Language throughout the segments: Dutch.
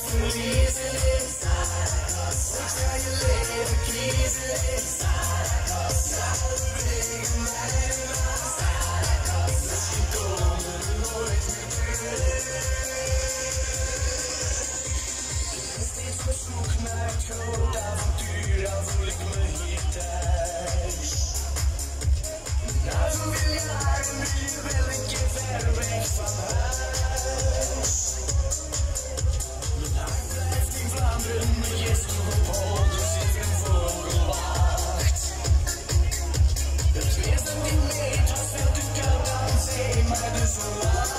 verliezen in Zaragoza. Ik ga je leven kiezen in Zaragoza. Alle wegen leiden naar Zaragoza. Misschien komen we nooit meer terug. Ik ben steeds op zoek naar het grote avontuur, dan voel ik me hier thuis. Na zoveel jaren wil je wel een keer ver weg van huis. Mijn hart blijft in Vlaanderen, mijn geest nog op hol, dus ik een vogelwacht. Het weer dat ik mee, het was veel te koud aan zee, maar de zon lacht.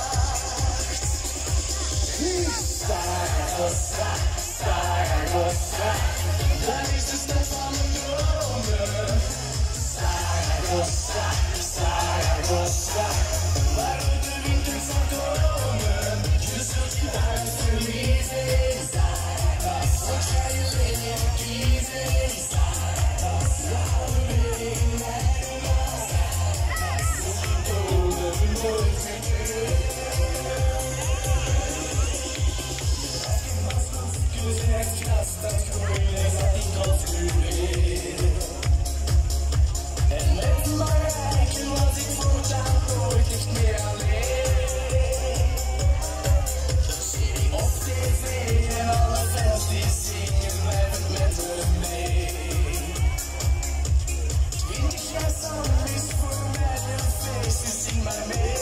Zaragoza, Zaragoza, dat is de stad van mijn dromen. Zaragoza, Zaragoza, waar de winter zal komen. Je zult je hart verliezen in Zaragoza. Ik ga je leven kiezen in Zaragoza. Alle wegen leiden naar Zaragoza. Misschien komen we nooit meer terug. Het gras dat groeit is dat ik al fluweel. En met mijn rijken was ik voortaan nooit echt meer alleen. Dat zie ik op tv en alle fans die zingen blijven met me mee. 20 jaar samen is voor mij een feest, dus zing maar mee.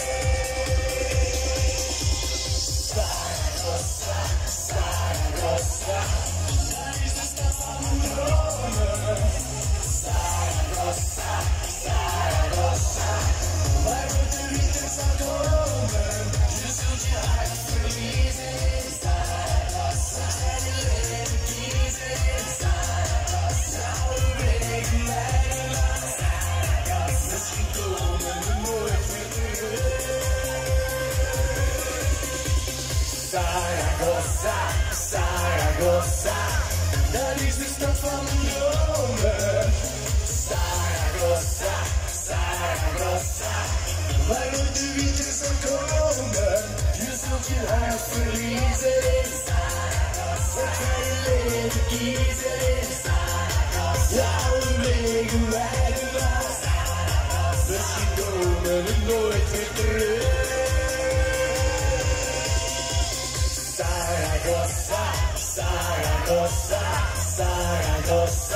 Zaragoza, Zaragoza, dat is de stad van mijn dromen. Zaragoza, Zaragoza, waar de winter zal komen. Je zult je hart verliezen in Zaragoza. En je leven kiezen in Zaragoza. Alle wegen leiden naar Zaragoza. Misschien komen we nooit meer terug. Zaragoza, Zaragoza, dat is de stad van mijn dromen. Zaragoza, Zaragoza, waar de winter zal komen. Je zult je hart verliezen in Zaragoza. Ik ga je leven kiezen in Zaragoza. Alle wegen leiden naar Zaragoza. Misschien komen we nooit meer terug. Zaragoza, Zaragoza, Zaragoza.